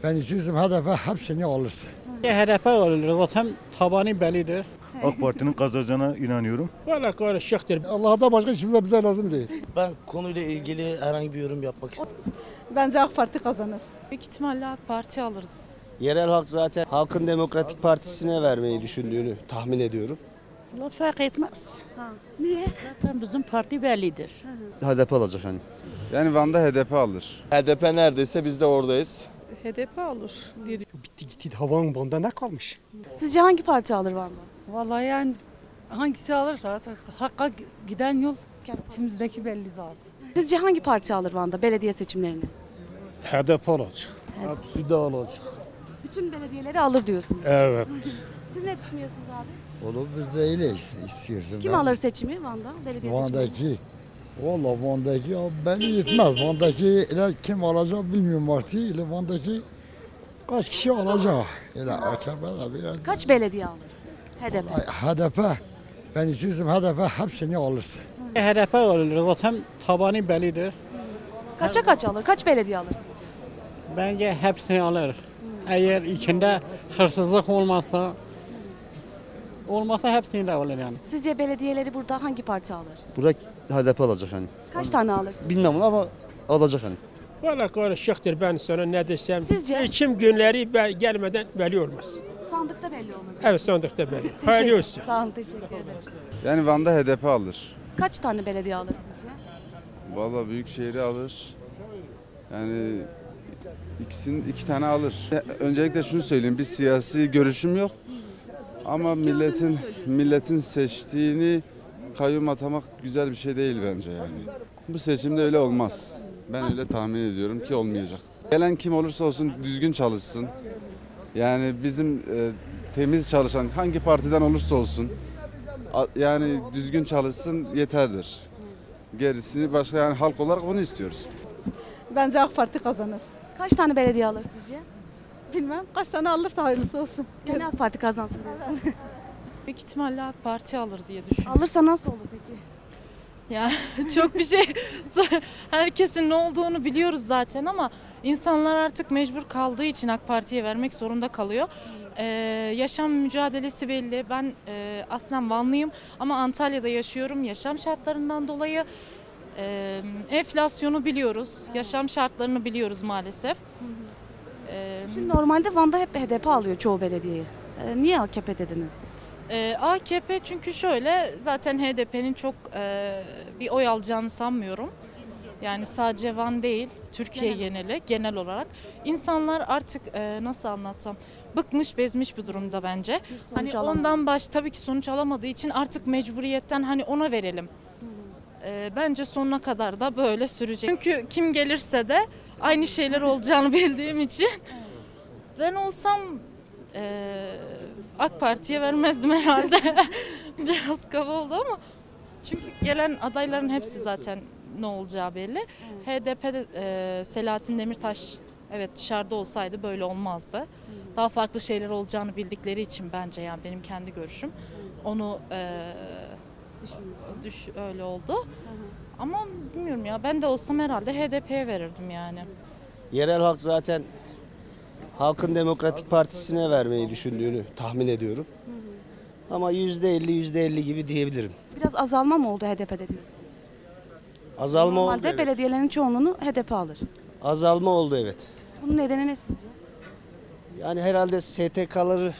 Ben istiyorsam HDP hepsini alırsın. HDP alır, zaten tabanı bellidir. AK Parti'nin kazanacağına inanıyorum. Valla karışıktır. Allah'tan başka hiçbir bize lazım değil. Ben konuyla ilgili herhangi bir yorum yapmak istemiyorum. Bence AK Parti kazanır. Büyük ihtimalle AK Parti alırdı. Yerel halk zaten Halkın Demokratik Partisi'ne vermeyi düşündüğünü tahmin ediyorum. Allah fark etmez. Niye? Zaten bizim parti bellidir. HDP alacak hani. Yani Van'da HDP alır. HDP neredeyse biz de oradayız. HDP alır diye. Bitti gitti havanın bunda ne kalmış? Sizce hangi parti alır Van'da? Vallahi yani hangisi alırsa artık hakka giden yol içimizdeki belli zaten. Sizce hangi parti alır Van'da belediye seçimlerini? HDP olacak. Hepsi de olacak. Bütün belediyeleri alır diyorsunuz. Evet. Siz ne düşünüyorsunuz abi? Oğlum biz de öyle istiyoruz. Kim alır seçimi Van'da? Belediye seçimlerini. Van'daki. Valla Van'daki ya beni yetmez. Van'daki öyle kim alacak bilmiyorum artık. Öyle Van'daki kaç kişi alacak. Öyle AKP'de biraz. Kaç belediye alır? HDP. HDP. Ben istiyorsam HDP hepsini alırsın. HDP alır, zaten tabanı bellidir. Kaça kaç alır? Kaç belediye alır sizce? Bence hepsini alır. Eğer içinde hırsızlık olmazsa hepsini de alır yani. Sizce belediyeleri burada hangi parti alır? Burak HDP alacak hani. Kaç tane alır? Bilmem ama alacak hani. Valla karışıktır, ben sana ne desem. Sizce? Seçim günleri gelmeden belli olmaz. Sandıkta belli olur. Evet, sandıkta belli. Hayırlı olsun. Sağ olun, teşekkür ederim. Yani Van'da HDP alır. Kaç tane belediye alır sizce? Vallahi Büyükşehir'i alır. Yani iki tane alır. Öncelikle şunu söyleyeyim, bir siyasi görüşüm yok. Ama milletin seçtiğini kayyum atamak güzel bir şey değil bence yani. Bu seçimde öyle olmaz. Ben öyle tahmin ediyorum ki olmayacak. Gelen kim olursa olsun düzgün çalışsın. Yani bizim temiz çalışan hangi partiden olursa olsun yani düzgün çalışsın yeterdir. Gerisini başka yani halk olarak bunu istiyoruz. Bence AK Parti kazanır. Kaç tane belediye alır sizce? Bilmem. Kaç tane alırsa hayırlısı olsun. Gene AK Parti kazansın diyorsun. Büyük ihtimalle AK Parti alır diye düşünüyorum. Alırsa nasıl olur peki? Ya çok bir şey, herkesin ne olduğunu biliyoruz zaten ama insanlar artık mecbur kaldığı için AK Parti'ye vermek zorunda kalıyor. Yaşam mücadelesi belli. Ben aslen Vanlıyım ama Antalya'da yaşıyorum. Yaşam şartlarından dolayı enflasyonu biliyoruz. Yaşam şartlarını biliyoruz maalesef. Şimdi normalde Van'da hep HDP alıyor çoğu belediyeyi. Niye AKP dediniz? AKP çünkü şöyle, zaten HDP'nin çok bir oy alacağını sanmıyorum. Yani sadece Van değil, Türkiye genel olarak. İnsanlar artık nasıl anlatsam, bıkmış bezmiş bir durumda bence. Hani ondan tabii ki sonuç alamadığı için artık mecburiyetten hani ona verelim. Bence sonuna kadar da böyle sürecek. Çünkü kim gelirse de aynı şeyler olacağını bildiğim için ben olsam AK Parti'ye vermezdim herhalde. Biraz kaba oldu ama çünkü gelen adayların hepsi zaten ne olacağı belli. HDP'de Selahattin Demirtaş evet dışarıda olsaydı böyle olmazdı. Daha farklı şeyler olacağını bildikleri için bence, yani benim kendi görüşüm. Onu öyle oldu. Ama bilmiyorum ya, ben de olsam herhalde HDP'ye verirdim yani. Yerel halk zaten Halkın Demokratik Partisi'ne vermeyi düşündüğünü tahmin ediyorum. Ama %50 gibi diyebilirim. Biraz azalma mı oldu HDP'de diyor? Azalma oldu, Normalde evet. belediyelerin çoğunluğunu HDP alır. Azalma oldu, evet. Bunun nedeni ne sizce? Yani herhalde STK'ları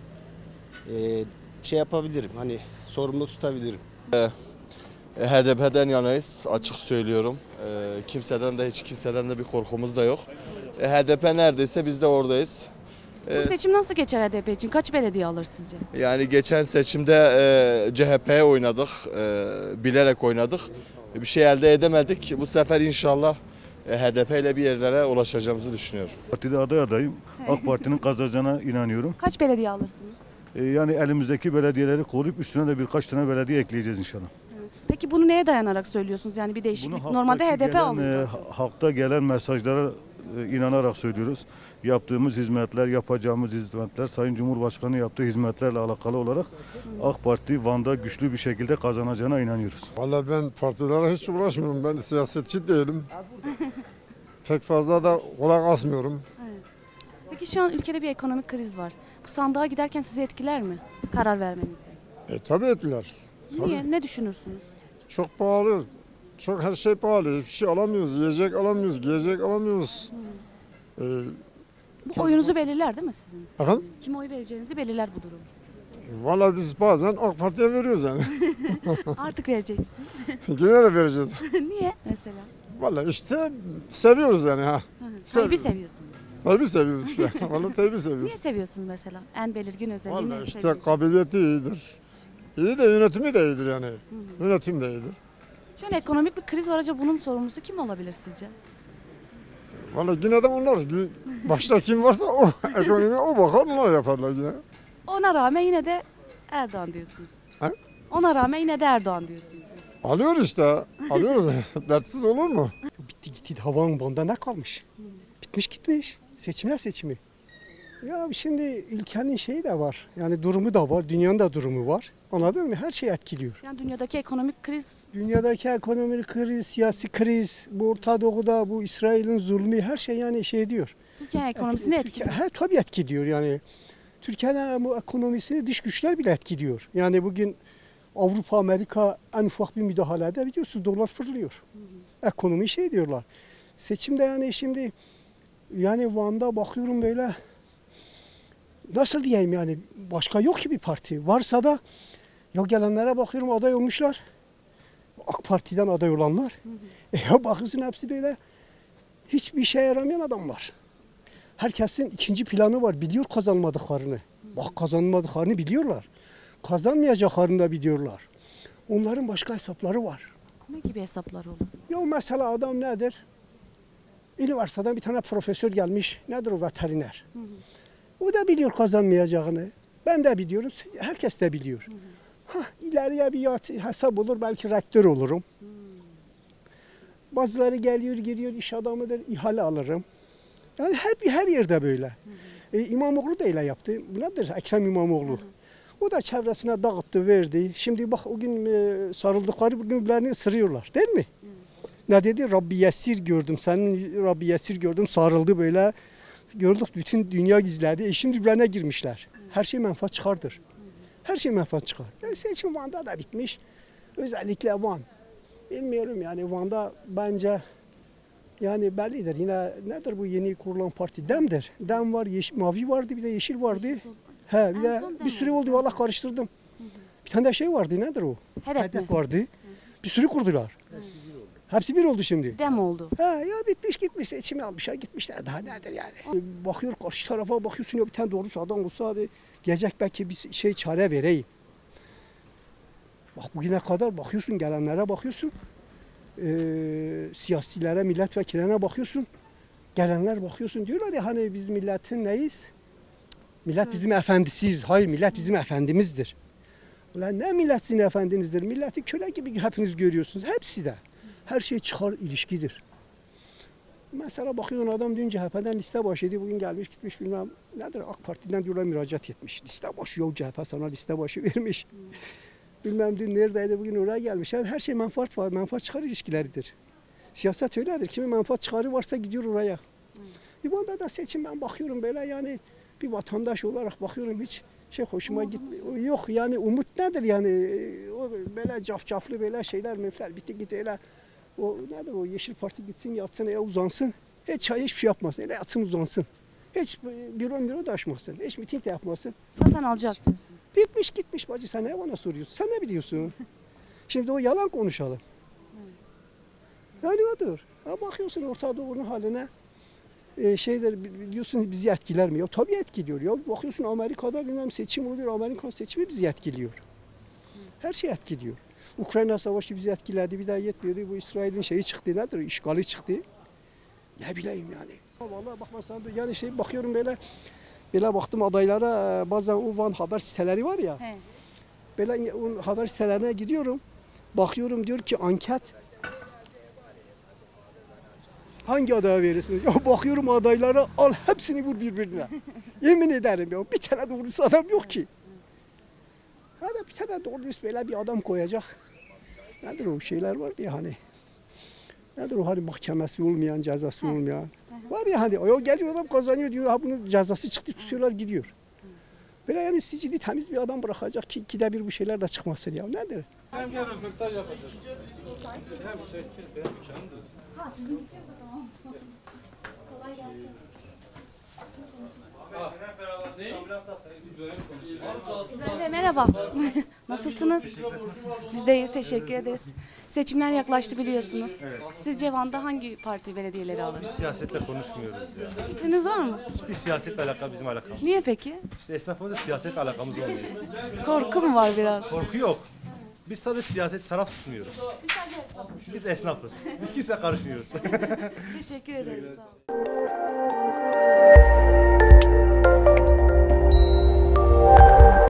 şey yapabilirim, hani sorumlu tutabilirim. HDP'den yanayız açık söylüyorum. Hiç kimseden de bir korkumuz da yok. HDP neredeyse biz de oradayız. Bu seçim nasıl geçer HDP için? Kaç belediye alır sizce? Yani geçen seçimde CHP'ye oynadık, bilerek oynadık. Bir şey elde edemedik. Bu sefer inşallah HDP ile bir yerlere ulaşacağımızı düşünüyorum. Partide aday adayım. AK Parti'nin kazanacağına inanıyorum. Kaç belediye alırsınız? Yani elimizdeki belediyeleri koruyup üstüne de birkaç tane belediye ekleyeceğiz inşallah. Peki bunu neye dayanarak söylüyorsunuz? Yani bir değişiklik. Normalde HDP alıyor. Halkta gelen mesajlara inanarak söylüyoruz. Yaptığımız hizmetler, yapacağımız hizmetler, Sayın Cumhurbaşkanı yaptığı hizmetlerle alakalı olarak AK Parti Van'da güçlü bir şekilde kazanacağına inanıyoruz. Vallahi ben partilere hiç uğraşmıyorum. Ben siyasetçi değilim. Pek fazla da kulak asmıyorum. Peki şu an ülkede bir ekonomik kriz var. Bu sandığa giderken sizi etkiler mi karar vermenizde? Tabii ettiler. Niye? Ne düşünürsünüz? Çok pahalı. Çok her şey pahalı. Hiçbir şey alamıyoruz. Yiyecek alamıyoruz. Giyecek alamıyoruz. Bu oyunuzu belirler değil mi sizin? Efendim? Kime oy vereceğinizi belirler bu durum. Valla biz bazen AK Parti'ye veriyoruz yani. Artık vereceksiniz. Yine de vereceğiz. Niye mesela? Valla işte seviyoruz yani ha. Tayyip'i seviyorsunuz. Tayyip'i seviyoruz işte. Valla Tayyip'i seviyoruz. Niye seviyorsunuz mesela? En belirgin özelliği Valla ne? işte kabiliyeti iyidir. İyi de yönetimi de iyidir yani. Yönetim de iyidir. Şu an ekonomik bir kriz var. Acaba bunun sorumlusu kim olabilir sizce? Valla yine de onlar. Başta kim varsa o ekonomi o bakar onlar yaparlar yine. Ona rağmen yine de Erdoğan diyorsunuz. Ha? Ona rağmen yine de Erdoğan diyorsunuz. Alıyoruz işte. Alıyoruz. Dertsiz olur mu? Bitti gitti havanın banda ne kalmış? Bitmiş gitmiş. Seçimler seçimi. Ya şimdi ülkenin şeyi de var. Yani durumu da var. Dünyanın da durumu var. Anladın mı? Her şey etkiliyor. Yani dünyadaki ekonomik kriz Dünyadaki ekonomik kriz, siyasi kriz, bu Orta Doğu'da bu İsrail'in zulmü her şey yani şey diyor. Türkiye ekonomisini etkiliyor. Tabii etkiliyor yani. Türkiye'nin bu ekonomisini dış güçler bile etkiliyor. Yani bugün Avrupa, Amerika en ufak bir müdahalede biliyorsunuz dolar fırlıyor. Ekonomi şey diyorlar. Seçimde yani şimdi yani Van'da bakıyorum böyle nasıl diyeyim yani başka yok ki bir parti. Varsa da ya gelenlere bakıyorum aday olmuşlar. AK Parti'den aday olanlar. Ya bakıyorsun hepsi böyle hiçbir işe yaramayan adamlar. Herkesin ikinci planı var. Biliyor kazanmadıklarını. Bak kazanmadıklarını biliyorlar. Kazanmayacaklarını da biliyorlar. Onların başka hesapları var. Ne gibi hesapları olur? Ya mesela adam nedir? Üniversiteden bir tane profesör gelmiş. Nedir o veteriner? O da biliyor kazanmayacağını. Ben de biliyorum. Herkes de biliyor. İleriye bir hesap olur. Belki rektör olurum. Bazıları geliyor giriyor iş adamıdır. İhale alırım. Yani her yerde böyle. İmamoğlu da öyle yaptı. Bu nedir? Ekrem İmamoğlu. O da çevresine dağıttı, verdi. Şimdi bak o gün sarıldıkları bugün birbirlerini ısırıyorlar. Değil mi? Ne dedi? Rabbi Yessir gördüm. Senin Rabbi Yessir gördüm. Sarıldı böyle. Gördük bütün dünya gizledi. Şimdi birbirlerine girmişler. Her şey menfaat çıkardır. Her şey menfaat çıkar. Seçim Van'da da bitmiş. Özellikle Van. Bilmiyorum yani Van'da bence yani bellidir. Yine nedir bu yeni kurulan parti? Dem'dir. Dem var, mavi vardı bir de yeşil vardı. He bir de bir sürü oldu vallahi karıştırdım. Bir tane de şey vardı nedir o? Hedef vardı. Bir sürü kurdular. Hepsi bir oldu şimdi. Dem oldu. He ya bitmiş gitmiş seçimi almışlar gitmişler daha nedir yani. Bakıyor karşı tarafa bakıyorsun ya bir tane doğrusu adam olsa hadi gelecek belki bir şey çare vereyim. Bak bugüne kadar bakıyorsun gelenlere bakıyorsun. Siyasilere, milletvekillerine bakıyorsun. Gelenler bakıyorsun diyorlar ya hani biz milletin neyiz? Millet bizim efendisiyiz. Hayır millet bizim efendimizdir. Ulan ne millet sizin efendinizdir? Milleti köle gibi hepiniz görüyorsunuz. Hepsi de. Her şey çıkar ilişkidir. Mesela bakıyorsun adam dün CHP'den liste başıydı. Bugün gelmiş gitmiş bilmem nedir AK Parti'den diyorlar müracaat etmiş. Liste başı yok CHP sana liste başı vermiş. Bilmem dün neredeydi bugün oraya gelmiş. Yani her şey menfaat var. Menfaat çıkar ilişkileridir. Siyaset öyledir. Kimin menfaat çıkarı varsa gidiyor oraya. İbanda da seçim ben bakıyorum böyle yani bir vatandaş olarak bakıyorum hiç şey hoşuma gitmiyor. Yok yani umut nedir yani o böyle cafcaflı böyle şeyler mefler bitti gitti öyle o nedir o Yeşil Parti gitsin yatsın ya uzansın. Hiçbir şey yapmasın. Öyle yatsın uzansın. Hiç büro da açmasın. Hiç miting de yapmasın. Zaten alacak diyorsun. Bitmiş gitmiş bacı sen ne bana soruyorsun? Sen ne biliyorsun? Şimdi o yalan konuşalım. Yani odur. Ya bakıyorsun Orta Doğu'nun haline şeyler biliyorsun bizi etkiler mi? Ya tabii etkiliyor. Ya bakıyorsun Amerika'da bilmem seçim oluyor. Amerikan seçimi bizi etkiliyor. Her şey etkiliyor. Ukrayna Savaşı bizi etkiledi. Bir daha yetmiyordu. Bu İsrail'in şeyi çıktı nedir? İşgali çıktı. Ne bileyim yani. Vallahi bakma sen de yani şey bakıyorum böyle baktım adaylara bazen o Van haber siteleri var ya. He. Böyle o haber sitelerine gidiyorum. Bakıyorum diyor ki anket hangi adaya verirsin? Ya bakıyorum adaylara al hepsini vur birbirine. Yemin ederim ya bir tane doğrusu adam yok ki. Hadi bir tane doğrusu böyle bir adam koyacak. Nedir o şeyler vardı ya hani. Nedir o hani mahkemesi olmayan, cezası olmayan. Var ya hani o geliyor adam kazanıyor diyor ha bunun cezası çıktı tutuyorlar gidiyor. Böyle yani sicili temiz bir adam bırakacak ki ikide bir bu şeyler de çıkmasın ya nedir? Hem gel röportaj yapacağız. Ha sizin tamam. Kolay gelsin. İbrahim Bey merhaba. Nasılsınız? Biz de iyiyiz, teşekkür ederiz. Seçimler yaklaştı biliyorsunuz. Evet. Sizce Van'da hangi parti belediyeleri alır? Siyasetle konuşmuyoruz ya. Fikriniz var mı? Hiçbir siyasetle alakalı bizim alakamız. Niye peki? İşte esnafımızda siyasetle alakamız olmuyor. Korku mu var biraz? Korku yok. Biz sadece siyaset taraf tutmuyoruz. Biz sadece esnafız. Biz esnafız. Biz kimseye karışmıyoruz. Teşekkür ederiz. Sağ olun.